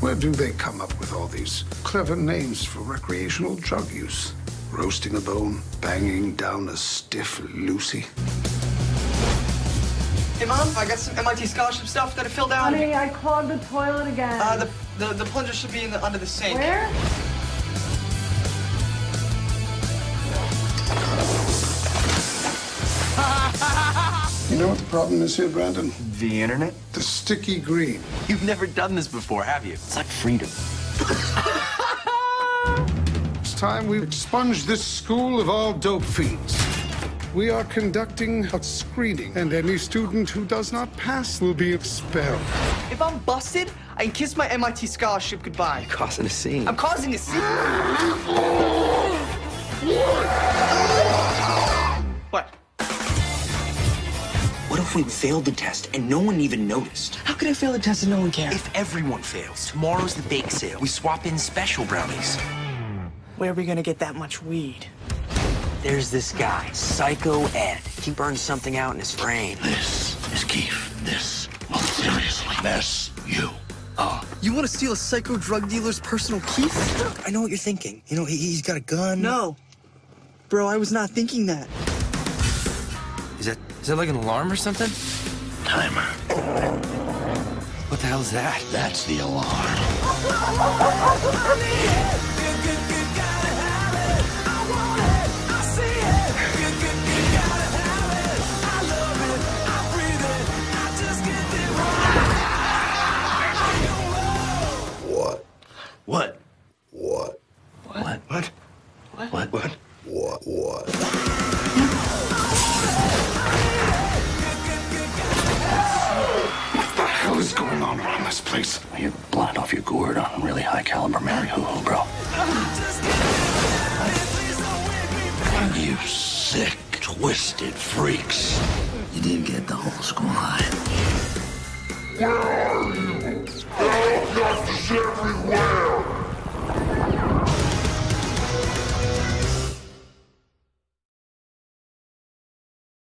Where do they come up with all these clever names for recreational drug use? Roasting a bone, banging down a stiff Lucy. Hey, Mom, I got some MIT scholarship stuff that I filled out. Honey, I clogged the toilet again. The plunger should be under the sink. Where? You know what the problem is here, Brandon? The internet? The sticky green. You've never done this before, have you? It's like freedom. It's time we expunge this school of all dope fiends. We are conducting a screening, and any student who does not pass will be expelled. If I'm busted, I can kiss my MIT scholarship goodbye. You're causing a scene. I'm causing a scene. What? What if we failed the test and no one even noticed? How could I fail the test and no one cares? If everyone fails, tomorrow's the bake sale. We swap in special brownies. Where are we gonna get that much weed? There's this guy, Psycho Ed. He burned something out in his frame. This is Keith. This will seriously mess you up. You want to steal a psycho drug dealer's personal keys? I know what you're thinking. You know, he's got a gun. No. Bro, I was not thinking that. Is that like an alarm or something? Timer. What the hell is that? That's the alarm. What? What? What? What? What? What? What? What? What the hell is going on around this place? You're blind off your gourd on really high caliber Mary Hoo-hoo, bro. You sick, twisted freaks. You did get the whole squad. Where are you? There are doctors everywhere!